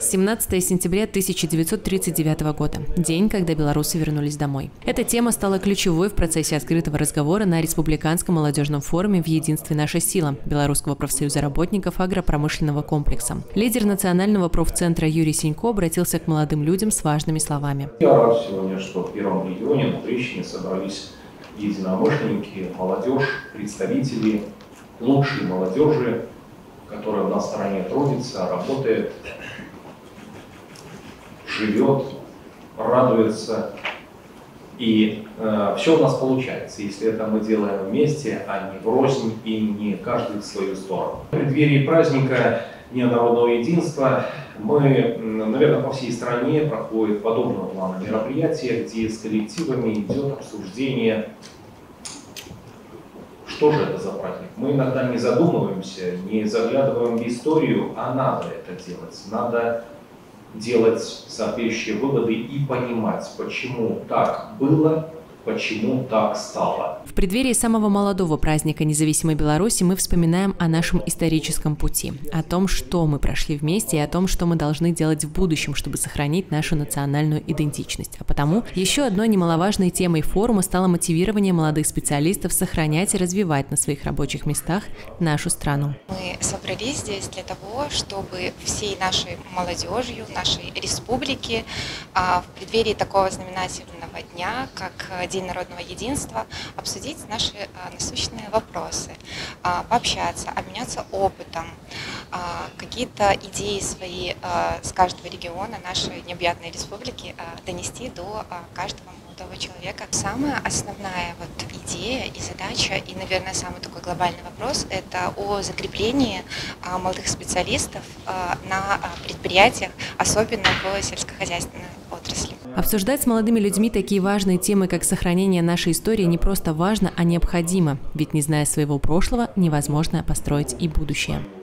17 сентября 1939 года – день, когда белорусы вернулись домой. Эта тема стала ключевой в процессе открытого разговора на Республиканском молодежном форуме в «Единстве наша сила» Белорусского профсоюза работников агропромышленного комплекса. Лидер национального профцентра Юрий Синько обратился к молодым людям с важными словами. Я рад сегодня, что в первом регионе на Трещине собрались единомышленники, молодежь, представители лучшей молодежи, которая на стороне трудится, работает, живет, радуется. И все у нас получается, если это мы делаем вместе, а не врознь и не каждый в свою сторону. В преддверии праздника Дня народного единства мы, наверное, по всей стране проходит подобного плана мероприятия, где с коллективами идет обсуждение, что же это за праздник. Мы иногда не задумываемся, не заглядываем в историю, а надо это делать. Надо делать соответствующие выводы и понимать, почему так было, почему так стало. В преддверии самого молодого праздника независимой Беларуси мы вспоминаем о нашем историческом пути, о том, что мы прошли вместе и о том, что мы должны делать в будущем, чтобы сохранить нашу национальную идентичность. А потому еще одной немаловажной темой форума стало мотивирование молодых специалистов сохранять и развивать на своих рабочих местах нашу страну. Мы собрались здесь для того, чтобы всей нашей молодежью, нашей республики в преддверии такого знаменательного дня, как День народного единства, обсудить наши насущные вопросы, пообщаться, обменяться опытом, какие-то идеи свои с каждого региона нашей необъятной республики донести до каждого молодого человека. Самая основная идея и задача, и, наверное, самый такой глобальный вопрос – это о закреплении молодых специалистов на предприятиях, особенно в сельскохозяйственной отрасли. Обсуждать с молодыми людьми такие важные темы, как сохранение нашей истории, не просто важно, а необходимо. Ведь не зная своего прошлого, невозможно построить и будущее.